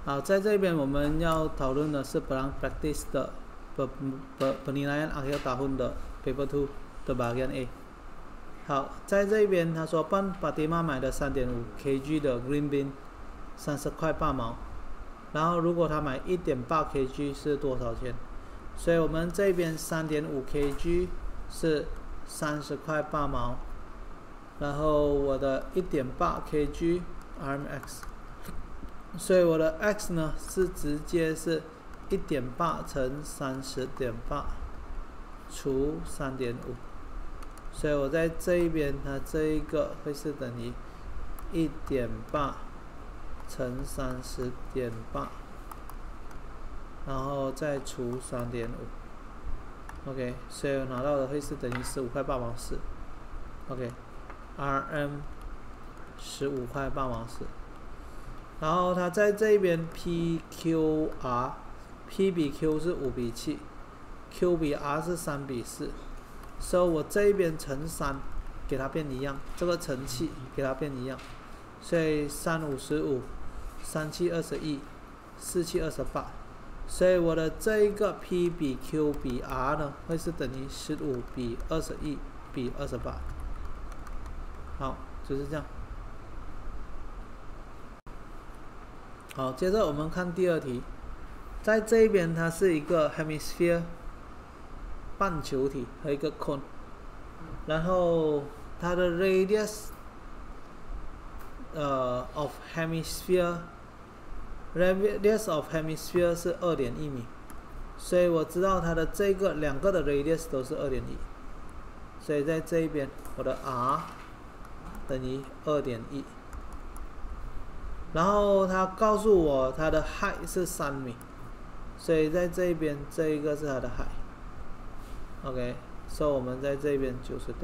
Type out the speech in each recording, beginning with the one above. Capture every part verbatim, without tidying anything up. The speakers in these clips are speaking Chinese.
好，在这边我们要讨论的是 Perang Practice 的 penilaian akhir tahun 的 Paper two 的 bagian A。好，在这边他说帮 Fatima 买的 三点五 kg 的 green bean 三十块八毛，然后如果他买 一点八 kg 是多少钱？所以我们这边 三点五 kg 是三十块八毛，然后我的 一点八 kg R M X， 所以我的 x 呢是直接是 一点八 乘 三十点八 除 三点五， 所以我在这一边它这一个会是等于 一点八 乘 三十点八， 然后再除 三点五， OK， 所以我拿到的会是等于十五块八毛四， OK， R M 十五块八毛四，然后它在这边 P Q R， P 比 Q 是五比七， Q 比 R 是三比四，所以我这一边乘三给它变一样，这个乘七给它变一样，所以三五十五，三七二十一，四七二十八，所以我的这一个 P 比 Q 比 R 呢会是等于十五比二十一比二十八。好，就是这样。好，接着我们看第二题，在这一边它是一个 hemisphere 半球体和一个 cone， 然后它的 radius 呃 of hemisphere radius of hemisphere 是 二点一米，所以我知道它的这个两个的 radius 都是 二点一， 所以在这一边我的 r 等于 二点一， 然后它告诉我它的 height 是三米，所以在这一边这一个是它的 height， OK， 所以我们在这边九十度，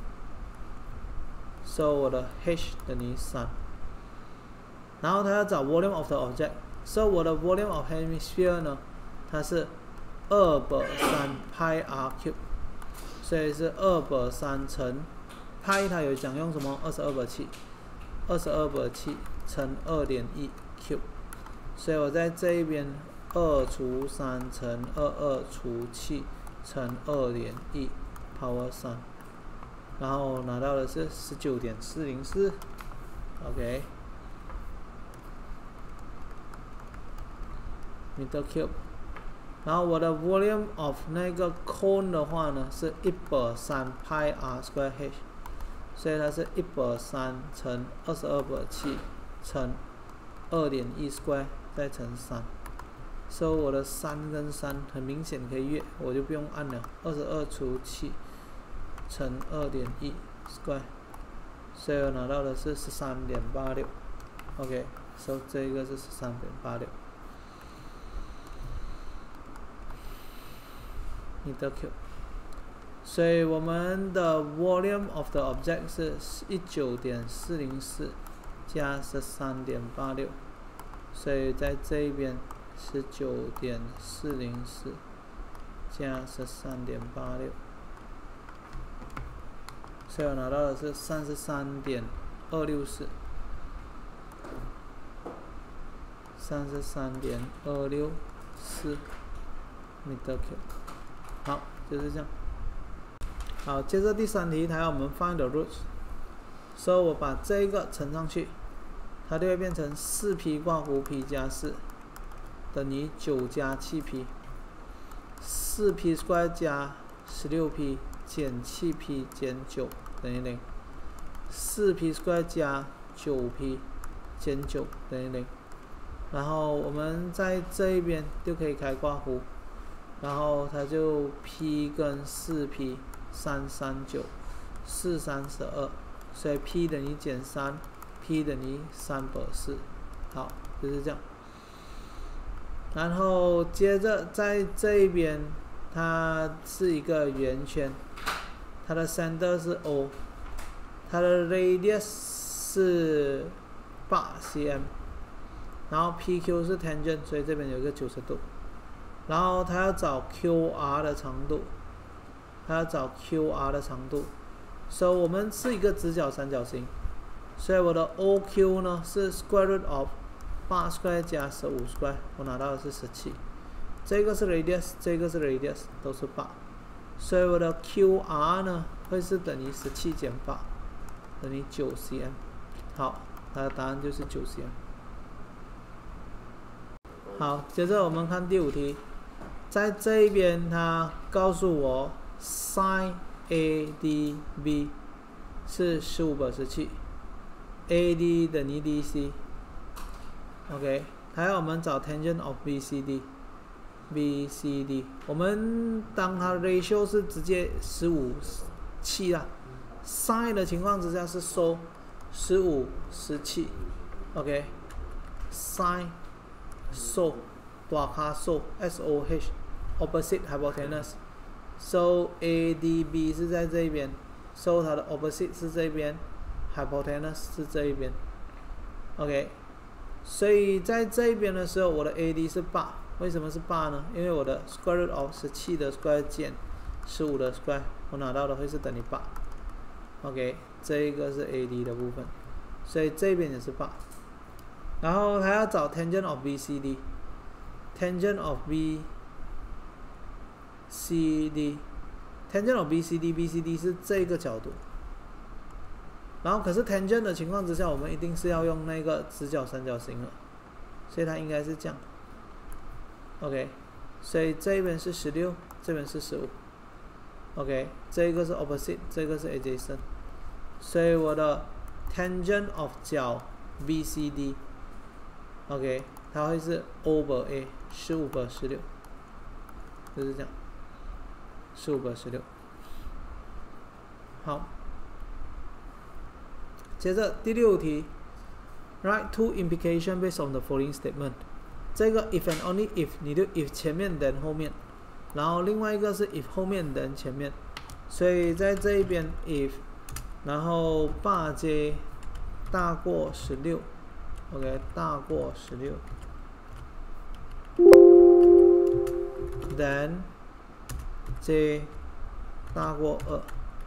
所以我的 h 等于三，然后它要找 volume of the object， 所以我的 volume of hemisphere 呢，它是二百三 pi r cube， 所以是二百三乘 pi， 它有讲用什么？二十二百七，二十二百七乘 二点一 cube， 所以我在这一边二除三乘二二除七乘 二点一 power 三，然后拿到的是 十九点四零四 OK meter cube， 然后我的 volume of 那个 cone 的话呢是一百三 pi r square h， 所以它是一百三乘二十二百七乘 二点一 square 再乘三，所以我的三跟三很明显可以约，我就不用按了，二十二除七乘 二点一 square， 所以我拿到的是 十三点八六 OK， 所以这个是 十三点八六 meter cube， 所以我们的 volume of the object 是 十九点四零四 加 十三点八六， 所以在这一边 十九点四零四 加 十三点八六， 所以我拿到的是 三十三点二六四， 三十三点二六四 meter cube。 好，就是这样。好，接着第三题，它要我们 find the roots， 所以我把这一个乘上去，它就会变成 四 p 括弧 p 加四等于九加 七 p， 四 p square 加 十六 p 减 七 p 减九等于零， 四 p square 加 九 p 减九等于零，然后我们在这一边就可以开括弧，然后它就 p 跟 四 p 三三九 四三十二，所以 p 等于减三 ，p 等于三百四，好，就是这样。然后接着在这一边，它是一个圆圈，它的 center 是 O， 它的 radius 是 八 cm， 然后 P Q 是 tangent， 所以这边有一个九十度。然后它要找 Q R 的长度，它要找 Q R 的长度，所以我们是一个直角三角形，所以我的 O Q 呢是 square root of 八 square 加十五 square， 我拿到的是十七。这个是 radius， 这个是 radius， 都是八，所以我的 Q R 呢会是等于十七减八，等于九 cm。好，它的答案就是九 cm。好，接着我们看第五题，在这一边它告诉我 sin A D B 是十五百十七 ，A D 等于 D C。OK， 还要我们找 tangent of B C D。B C D， 我们当它 ratio 是直接十五七啦 ，sin 的情况之下是收十五十七 ，OK， sin 收大卡收 S O H opposite hypotenuse， so A D B 是在这边 ，so 它的 opposite 是这边 ，hypotenuse 是这一边 ，OK， 所以在这一边的时候，我的 A D 是八。为什么是八呢？因为我的 square root of 十七的 square 减十五的 square， 我拿到的会是等于八。OK， 这一个是 A D 的部分，所以这边也是八。然后还要找 tangent of B C D，tangent of B C D，tangent of B C D，B C D 是这个角度。然后可是 tangent 的情况之下，我们一定是要用那个直角三角形了，所以它应该是这样。OK， 所以这边是十六，这边是十五。OK， 这个是 opposite， 这个是 adjacent， 所以我的 tangent of 角 B C D，OK， 它会是 over A， 十五个十六，就是这样，十五个十六。好，接着第六题 ，write two implications based on the following statement。这个 if and only if， 你就 if 前面 then 后面，然后另外一个是 if 后面 then 前面，所以在这一边 if， 然后八 j 大过十六 ，OK 大过十六 ，then j 大过二。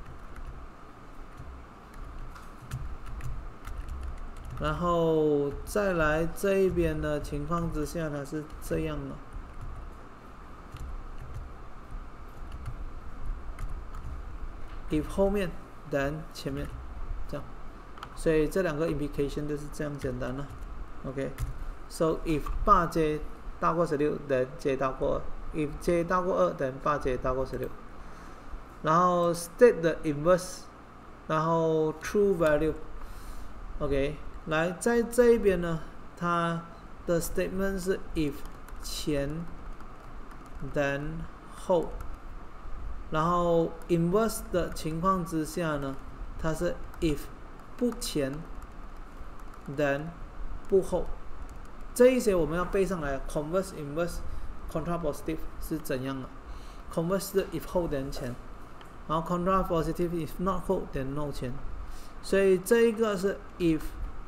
然后再来这一边的情况之下，它是这样的。if 后面 then 前面，这样，所以这两个 implication 就是这样简单了。OK，so if 八 j 大过十六 then j 大过二 ，if j 大过二 then 八 j 大过十六。然后 state the inverse， 然后 true value。OK。来，在这一边呢，它的 statement 是 if 前 then 后，然后 inverse 的情况之下呢，它是 if 不前 then 不后，这一些我们要背上来。converse inverse contrapositive 是怎样的 ？converse 是 if 后 then 前，然后 contrapositive if not 后 then no 前，所以这一个是 if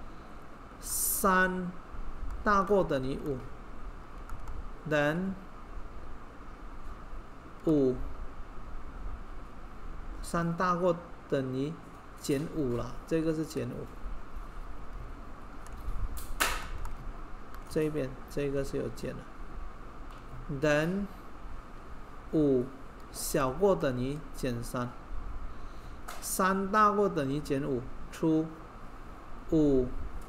三大过等于五 ，then 五三大过等于减五啦，这个是减五。这边这个是有减的 ，then 五小过等于减三，三大过等于减五，出五。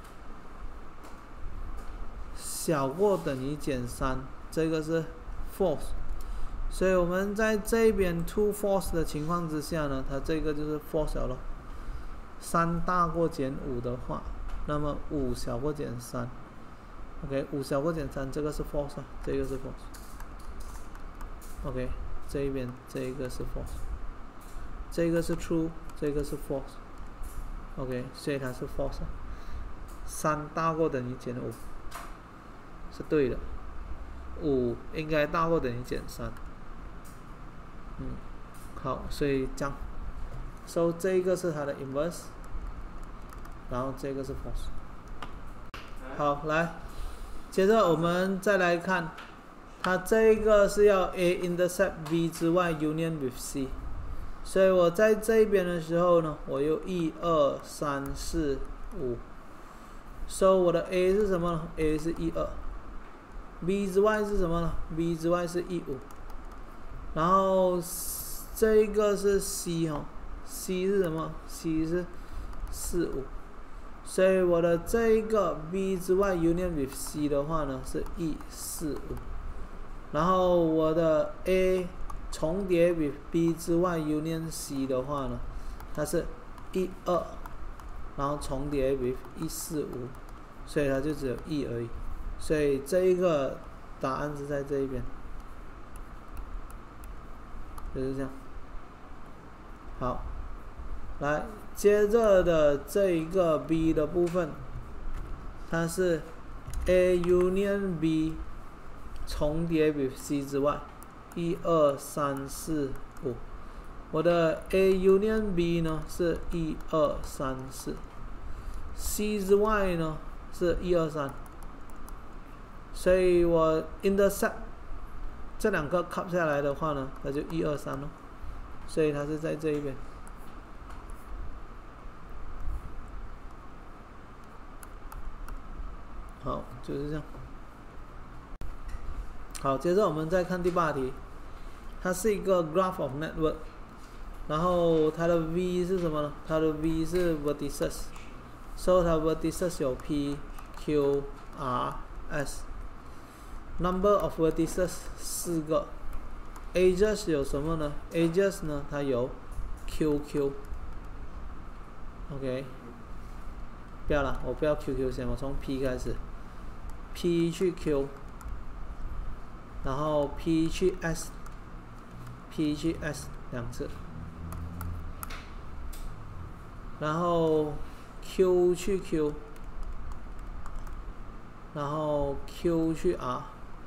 小过等于减三，这个是 false， 所以我们在这边 true false 的情况之下呢，它这个就是 false 了。三大过减五的话，那么五小过减三 ，OK， 五小过减三，这个是 false， 这个是 false。OK， 这一边这一个是 false， 这个是 true， 这个是 false。OK， 所以它是 false。三大过等于减五。是对的，五应该大过等于减三。嗯，好，所以这样 ，so 这一个是它的 inverse， 然后这个是 false。好，来，接着我们再来看，它这一个是要 A intercept B 之外 union with C， 所以我在这边的时候呢，我有一二三四五。 So 我的 A 是什么呢 ？A 是一二 ，B 之外是什么呢 ？B 之外是一五，然后这一个是 C 哈 ，C 是什么 ？C 是四五，所以我的这一个 B 之外 union with C 的话呢是一四五，然后我的 A 重叠 with B 之外 union C 的话呢，它是一二。然后重叠 with 一四五，所以它就只有 E 而已，所以这一个答案是在这一边，就是这样。好，来接着的这一个 B 的部分，它是 A union B 重叠 with C 之外，一二三四五。我的 A union B 呢是一二三四 ，C 之外呢是一二三，所以我 intersect 这两个 cut 下来的话呢，那就一二三咯，所以它是在这一边。好，就是这样。好，接着我们再看第八题，它是一个 graph of network。然后它的 V 是什么呢？它的 V 是 vertices， 所以它 vertices 有 P、Q、R、S。Number of vertices 四个。Edges 有什么呢 ？Edges 呢，它有 Q Q。OK， 不要了，我不要 Q Q 先，我从 P 开始 ，P 去 Q， 然后 P 去 S，P 去 S 两次。然后 Q 去 Q， 然后 Q 去 R，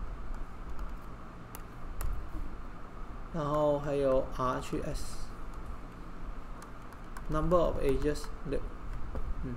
然后还有 R 去 S。Number of edges 六，嗯，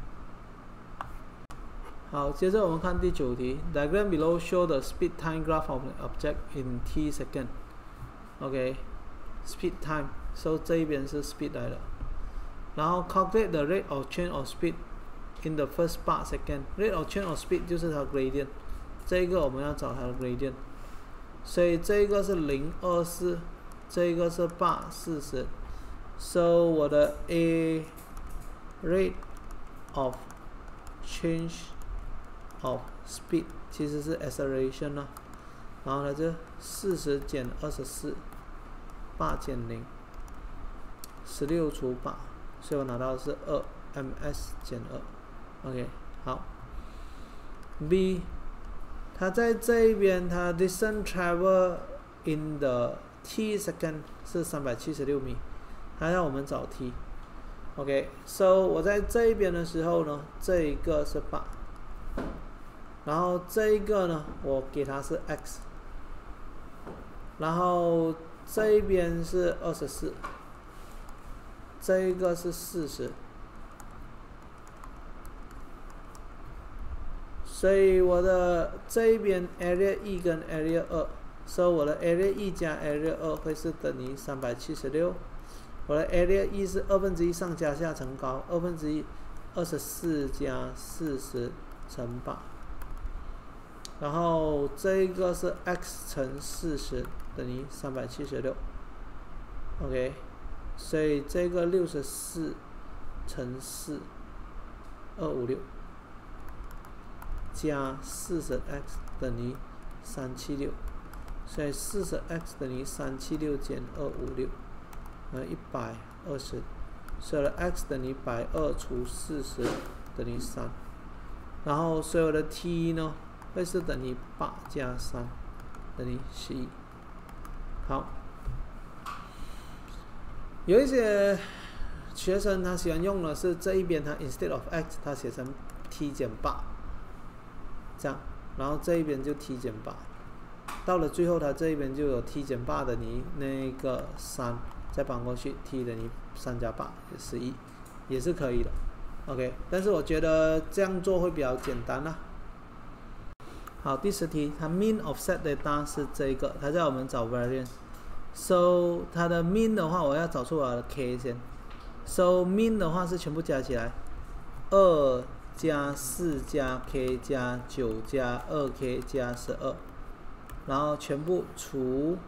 好，接着我们看第九题 ，Diagram below show the speed time graph of an object in t second。OK，speed time， so 这一边是 speed 来的。然后 calculate the rate of change of speed in the first part second。rate of change of speed 就是它 gradient， 这一个我们要找它的 gradient， 所以这一个是零二四，这一个是八四十。So 我的 A rate of change of speed 其实是 acceleration 啦，然后呢就四十减二十四，八减零，十六除八。所以我拿到的是二 ms 减二 ，OK， 好。B， 它在这一边，它 distance travel in the t second 是三百七十六米，它让我们找 t，OK，so 我在这一边的时候呢，这一个是八，然后这一个呢，我给它是 x， 然后这一边是二十四。这一个是四十，所以我的这一边 area 一跟 area 二，所以我的 area 一加 area 二会是等于三百七十六。我的 area 一是二分之一上加下乘高，二分之一二十四加四十乘八，然后这一个是 x 乘四十等于三百七十六 ，OK。所以这个六十四乘四，二五六，加四十 x 等于三七六，所以四十 x 等于三七六减二五六，呃一百二十，所以的 x 等于百二除四十等于三，然后所有的 t 呢会是等于八加三等于十一，好。有一些学生他喜欢用的是这一边，他 instead of x 他写成 t 减八，这样，然后这一边就 t 减八，到了最后他这一边就有 t 减八等于那个三，再搬过去 t 等于三加八十一，也是可以的 ，OK。但是我觉得这样做会比较简单啦。好，第十题，它 mean offset data 是这个，它叫我们找 variance。So 它的 mean 的话，我要找出我的 k 先。So mean 的话是全部加起来，二加四加 k 加九加二 k 加十二，然后全部除，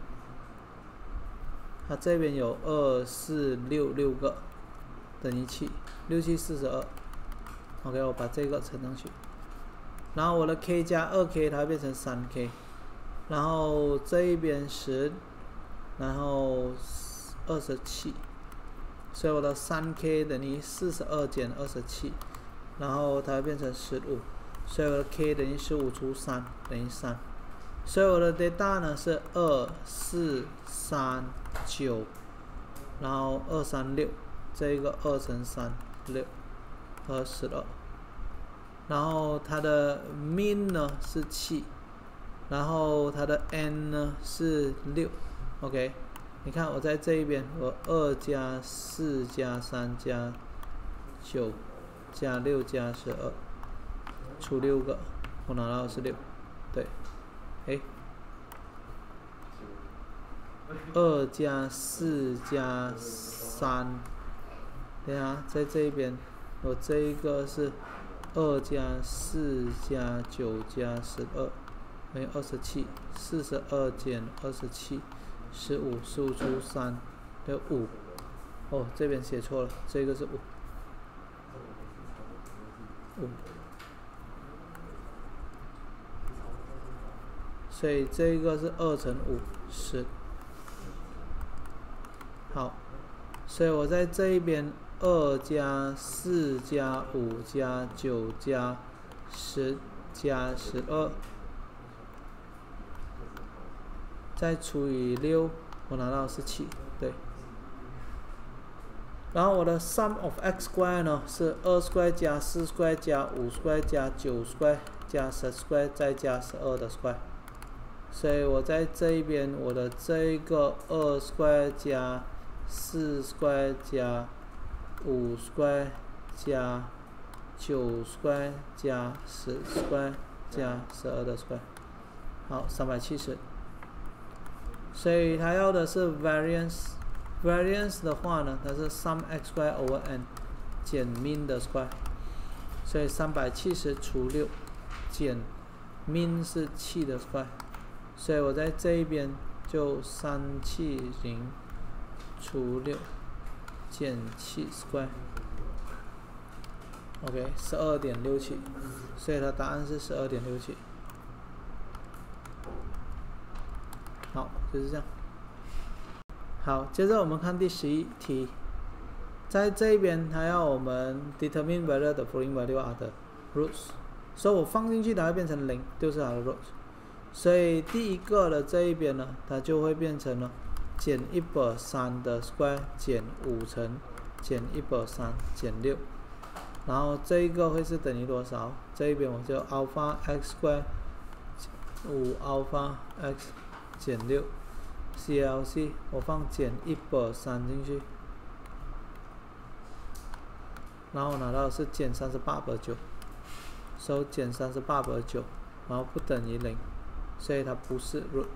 它这边有二四六六个，等于七，六七四十二。OK， 我把这个乘上去，然后我的 k 加二 k 它会变成三 k， 然后这一边十，然后二十七，所以我的三 k 等于四十二减二十七，然后它会变成十五，所以我的 k 等于十五除三等于三，所以我的 data 呢是二四三九，然后二三六，这一个二乘三六和十二，然后它的 min 呢是七，然后它的 n 呢是六 ，OK， 你看我在这一边，我二加四加三加九加六加十二，除六个，我拿到是六，对，哎，二加四加三，等下在这一边，我这一个是二加四加九加十二，等于二十七，四十二减二十七，十五，十五除三，有五，哦，这边写错了，这个是五，五，所以这个是二乘五，十。好，所以我在这一边二加四加五加九加十加十二，再除以六，我拿到是七，对。然后我的 sum of x square 呢是二 square 加四 square 加五 square 加九 square 加十 square 再加十二的 square， 所以我在这一边我的这一个二 square 加四 square 加五 square 加九 square 加十 square 加十二的 square， 好，三百七十。所以他要的是 variance，variance 的话呢，它是 sum x square over n 减 min 的 square， 所以三百七十除六减 min 是七的 square， 所以我在这一边就三百七十除六减七 square， OK， 十二点六七， 所以它答案是十二点六七。好，就是这样。好，接着我们看第十一题，在这一边它要我们 determine whether the following value are the roots， 所以我放进去它会变成零，就是它的 roots。所以第一个的这一边呢，它就会变成了减一百三的 square 减五乘减一百三减六，然后这一个会是等于多少？这一边我就 alpha x square 五 alpha x 减六 C L C 我放减一百三进去，然后拿到的是减三十八百九，所以减三十八百九，然后不等于零，所以它不是 root。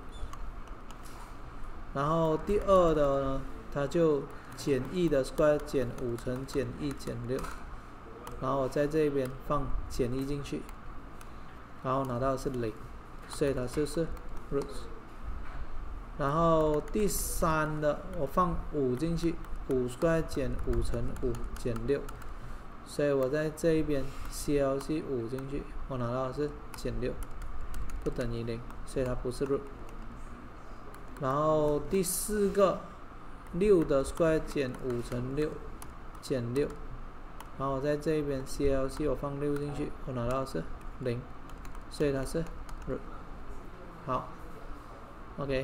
然后第二的呢，它就减一的 square 减五乘减一减六，然后我在这边放减一进去，然后拿到的是零，所以它就是 root。然后第三的我放五进去，五 square 减五乘五减六，所以我在这一边 C L C 五进去，我拿到的是减六，不等于零，所以它不是 root。然后第四个六的 square 减五乘六减六，然后我在这一边 C L C 我放六进去，我拿到的是零，所以它是 root。好 ，OK。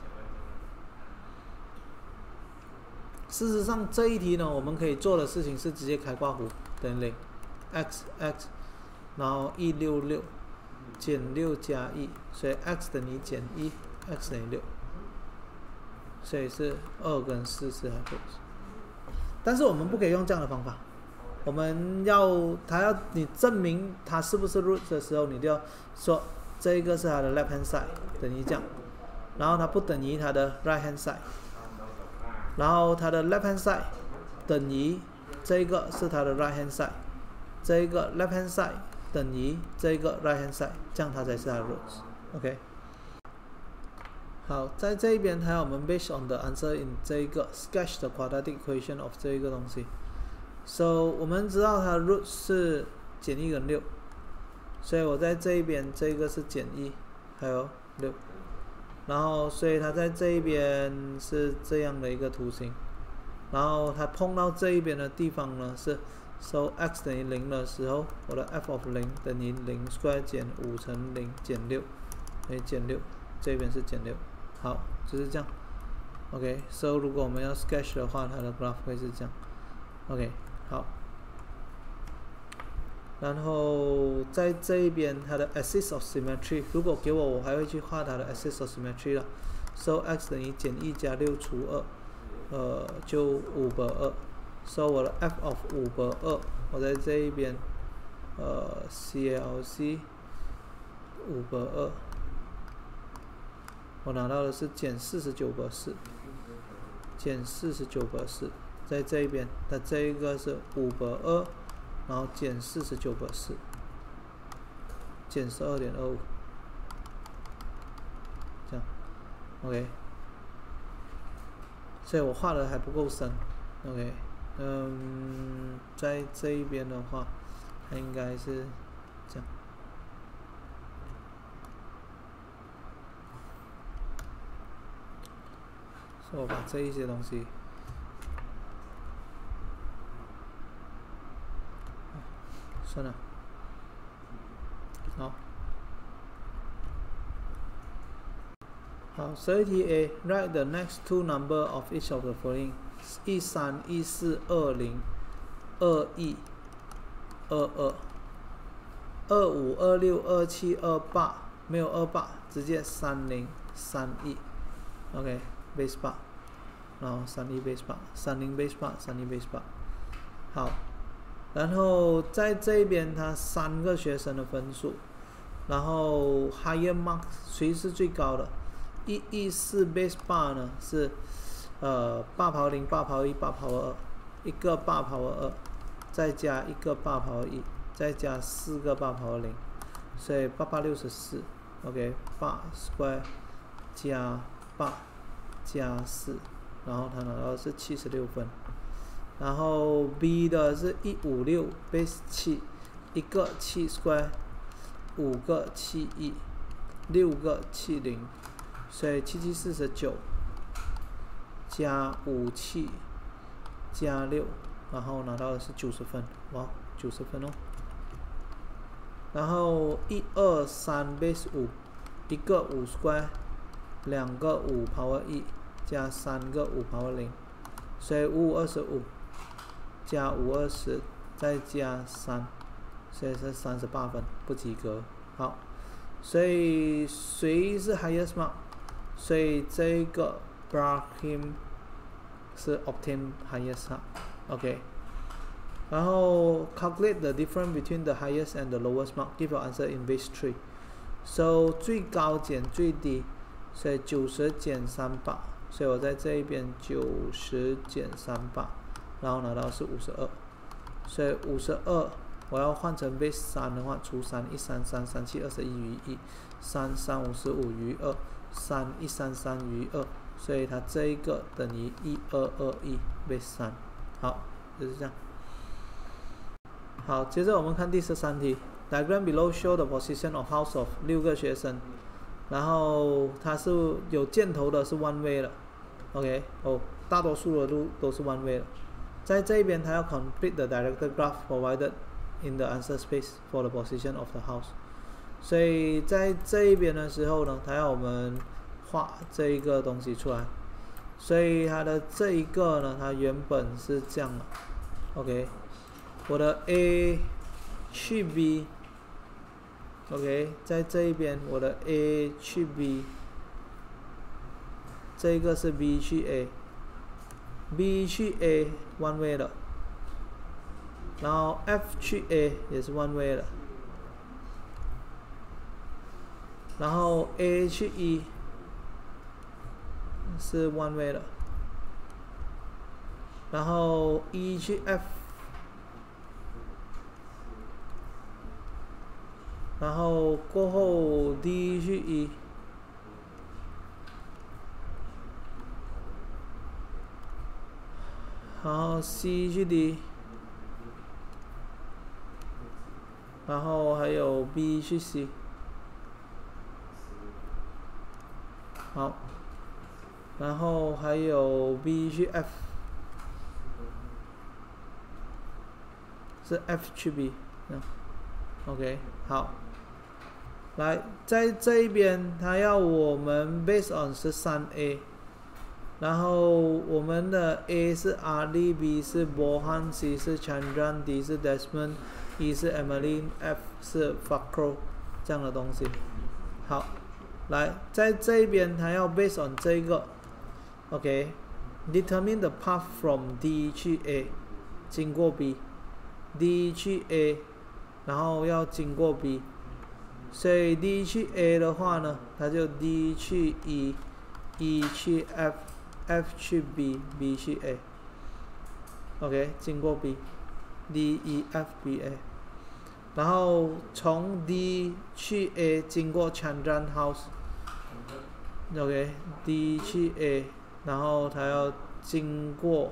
事实上这一题呢，我们可以做的事情是直接开括弧等于零 ，x x， 然后一百六十六减六加一，所以 x 等于减一 ，x 等于六。所以是二跟四是 hypotenuse， 但是我们不可以用这样的方法。我们要它要你证明它是不是 root 的时候，你就要说这一个是它的 left hand side 等于这样，然后它不等于它的 right hand side， 然后它的 left hand side 等于这一个是它的 right hand side， 这一个 left hand side 等于这一个 right hand side， 这样它才是它的 roots。OK。好，在这一边还有我们 based on the answer in 这一个 sketch the quadratic equation of 这一个东西。So 我们知道它的 root 是减一跟六，所以我在这一边这个是减一，还有六，然后所以它在这一边是这样的一个图形，然后它碰到这一边的地方呢是 so x 等于零的时候，我的 f of 零等于零 square 减五乘零减六，等于减六，这边是减六。好，就是这样。OK，so、okay, 如果我们要 sketch 的话，它的 graph 会是这样。OK， 好。然后在这一边，它的 axis of symmetry， 如果给我，我还会去画它的 axis of symmetry 了。So x 等于减一加六除二，呃，就五百二。So 我的 f of 五百二，我在这一边，呃 ，C L C 五百二。我拿到的是减四十九个四，减四十九个四，在这一边，它这一个是五百二，然后减四十九个四，减十二点二五，这样 ，OK。所以我画的还不够深 ，OK， 嗯，在这一边的话，它应该是这样。所以我把这一些东西，算了，好，好，十一题 A write the next two number of each of the following 一三一四二零二一二二二五二六二七二八没有二八，直接三零三一 ，OK。base 八，然后三一 base 八，三零 base 八，三一 base 八，好，然后在这边它三个学生的分数，然后 higher mark 谁是最高的？一一四 base 八呢是呃八 power 零，八 power 一，八 power 二，一个八 power 二，再加一个八 power 一，再加四个八 power 零，所以八八六十四 ，OK， 八 square 加八。加四，然后他拿到的是七十六分，然后 B 的是一五六 base 七，一个七 square， 五个七一，六个七零，所以七七四十九，加五七加六，然后拿到的是九十分，哇，九十分哦。然后一二三 base 五，一个五 square， 两个五 power 一。加三个五 power 零，所以五五二十五，加五二十，再加三，所以是三十八分，不及格。好，所以谁是 highest mark？ 所以这个 Brahim 是 obtain highest mark。OK， 然后 calculate the difference between the highest and the lowest mark. Give your answer in base three. So 最高减最低，所以九十减三百。所以我在这一边九十减三百，然后拿到是五十二，所以五十二我要换成 base 三的话，除三一三三三七二十一余一，三三五十五余二，三一三三余二，所以它这一个等于一二二一 base 三，好，就是这样。好，接着我们看第十三题 ，diagram below show the position of house of 六个学生。然后它是有箭头的，是 one way 的 ，OK， 哦，大多数的路都是 one way 的。在这一边，它要 complete the directed graph provided in the answer space for the position of the house。所以在这一边的时候呢，它要我们画这一个东西出来。所以它的这一个呢，它原本是这样的 ，OK， 我的 A 去 B。OK， 在这一边，我的 A 去 B， 这个是 B 去 A，B 去 A one way 的，然后 F 去 A 也是 one way 的，然后 A 去 E 是 one way 的，然后 E 去 F 然后过后 D 去 E， 然后 C 去 D， 然后还有 B 去 C。好，然后还有 B 去 F， 是 F 去 B， 嗯 ，OK， 好，来，在这一边，他要我们 based on 是 三 A， 然后我们的 A 是 R D，B 是 Bohan，C 是 Chandran，D 是 Desmond，E 是 Emily，F 是 Fakro 这样的东西。好。来，在这一边，它要 based on 这个 ，OK，determine the path from D 去 A， 经过 B，D 去 A， 然后要经过 B， 所以 D 去 A 的话呢，它就 D 去 E，E 去 F，F 去 B，B 去 A，OK， 经过 B，D E F B A， 然后从 D 去 A 经过 Chandran House。OK，D 去 A， 然后它要经过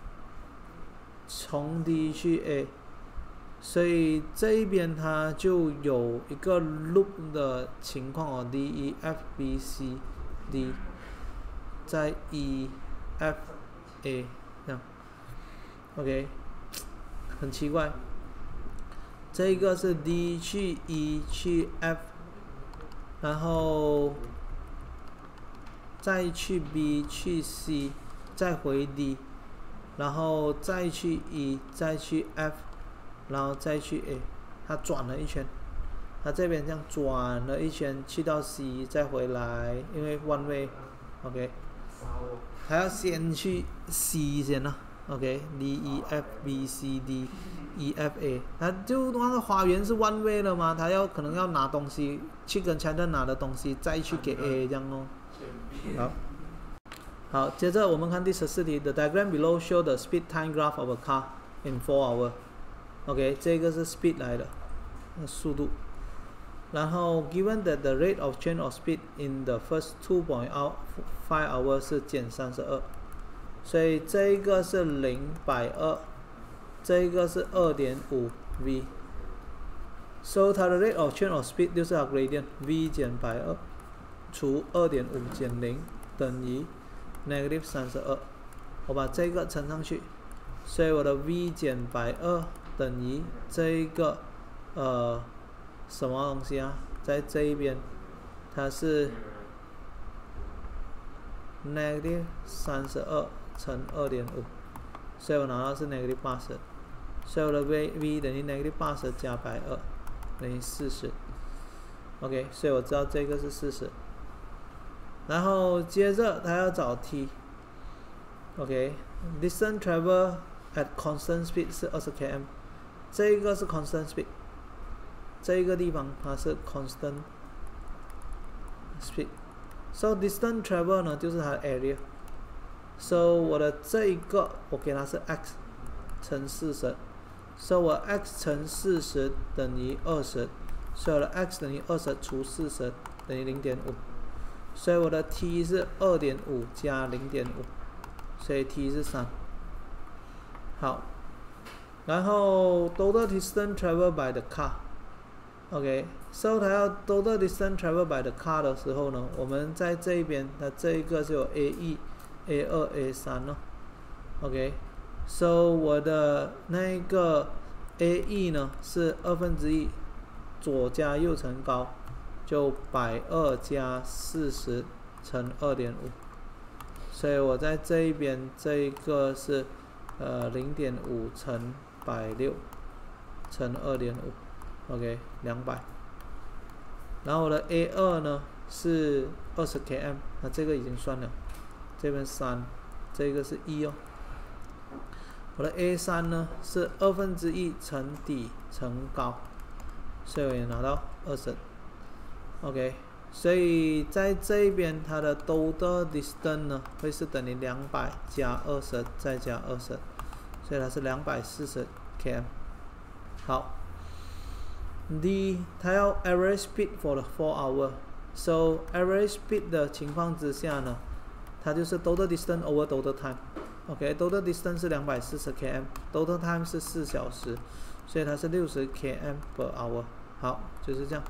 从 D 去 A， 所以这一边它就有一个 loop 的情况哦 ，D E F B C D， 在 E F A 这样 ，OK， 很奇怪，这个是 D 去 E 去 F， 然后。再去 B 去 C， 再回 D， 然后再去 E， 再去 F， 然后再去 A， 它转了一圈，它这边这样转了一圈去到 C， 再回来，因为 one way，OK， 还要先去 C 先呢 ，OK，D E F B C D E F A， 它就那个花园是 one way 了嘛，它要可能要拿东西去跟前面拿的东西再去给 A 这样哦。好，好，接着我们看第十四题。The diagram below show the speed time graph of a car in four hours. OK， 这个是 speed 来的，速度。然后 given that the rate of change of speed in the first two point five hours 是减三十二，所以这个是零百二，这个是二点五 v。So 它的 rate of change of speed 就是它 gradient v 减百二。除 二点五 减零等于 negative 三十二，我把这个乘上去，所以我的 v 减百二等于这一个呃什么东西啊？在这一边它是 negative 三十二乘 二点五， 所以我拿到是 negative 八十，所以我的 v, v 等于 negative 八十加百二等于四十。OK， 所以我知道这个是四十。然后接着他要找 t，OK，distance travel at constant speed 是二十 km， 这一个是 constant speed， 这一个地方它是 constant speed，so distance travel 呢就是它的 area，so 我的这一个我给它是 x 乘四十， so 我 x 乘四十等于二十，所以我的 x 等于二十除四十等于 零点五。所以我的 t 是 二点五 加 零点五， 所以 t 是三。好，然后 total distance traveled by the car，OK， so 它要 total distance traveled by the car 的时候呢，我们在这一边，它这一个就有 A 一、A 二、A 三咯 ，OK，so 我的那个 A 一呢是二分之一，左加右乘高。就百二加四十乘二点五，所以我在这一边这一个是呃零点五乘百六乘二点五 ，OK， 两百。然后我的 A 二呢是二十 km， 那这个已经算了，这边三，这个是一哦。我的 A 三呢是二分之一乘底乘高，所以我也拿到二十。OK， 所以在这一边它的 total distance 呢会是等于两百加二十再加二十，所以它是两百四十 km。好， D 它要 average speed for the four hour。So average speed 的情况之下呢，它就是 total distance over total time。OK，total distance 是两百四十 km，total time 是四小时，所以它是六十 km per hour。好，就是这样。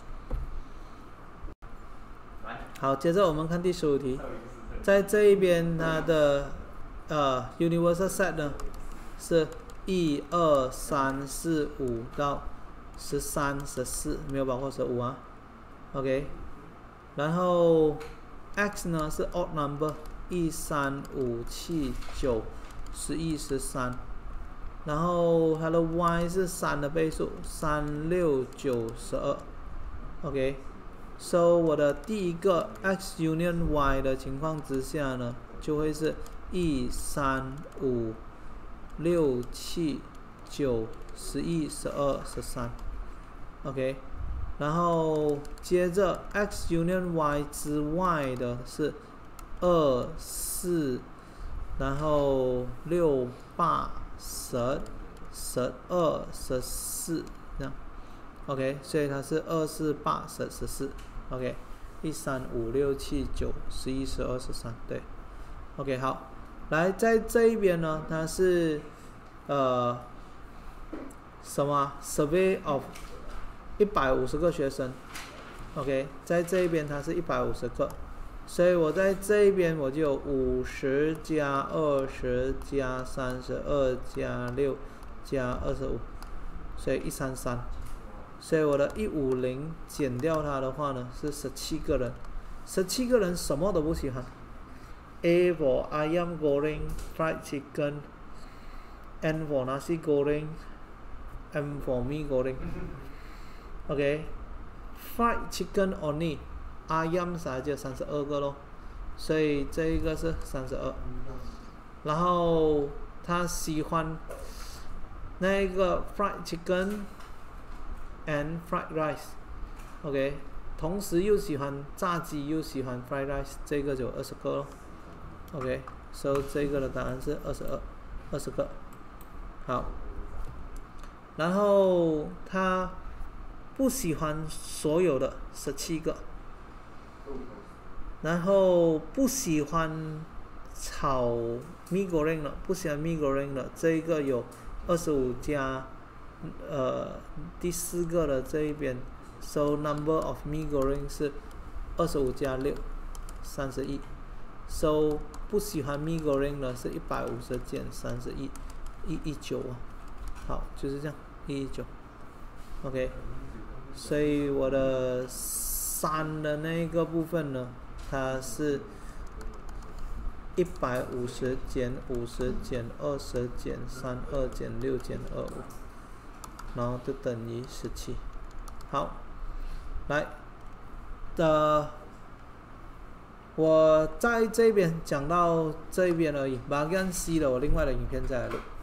好，接着我们看第十五题，在这一边它的呃 universal set 呢是一二三四五到十三、十四，没有包括十五啊。OK， 然后 x 呢是 odd number， 一、三、五、七、九、十一、十三，然后它的 y 是三的倍数，三、六、九、十二。OK，so 我的第一个 x union y 的情况之下呢，就会是一、三、五、六、七、九、十一、十二、十三。OK， 然后接着 x union y 之外的是二、四，然后六、八、十、十二、十四这样。OK， 所以它是二、四、八、十、十四。OK， 一、三、五、六、七、九、十一、十二、十三，对。OK， 好，来在这一边呢，它是呃什么 ？Survey of 一百五十个学生。OK， 在这一边它是一百五十个，所以我在这一边我就有五十加二十加三十二加六加二十五，所以一三三。所以我的一五零减掉它的话呢，是十七个人，十七个人什么都不喜欢。A for ayam goreng, fried chicken, N for nasi goreng, M for mee goreng. OK, fried chicken only, ayam saja 三十二个咯，所以这一个是三十二。然后他喜欢那个 fried chicken and fried rice。OK， 同时又喜欢炸鸡又喜欢 fried rice， 这个就二十个咯。OK，so 这个的答案是二十二，二十个。好，然后他不喜欢所有的十七个，然后不喜欢炒 mee goreng 的，不喜欢 mee goreng 的，这一个有二十五加，呃，第四个的这一边 ，so number of mee goreng 是二十五加六，三十一。So 不喜欢 mee goreng 的是一百五十减三十一，一一九啊。好，就是这样，一一九。OK， 所以我的三的那个部分呢，它是一百五十减五十减二十减三二减六减二五，然后就等于十七。好，来的。我在这边讲到这边而已，bagian C的我另外的影片再来录。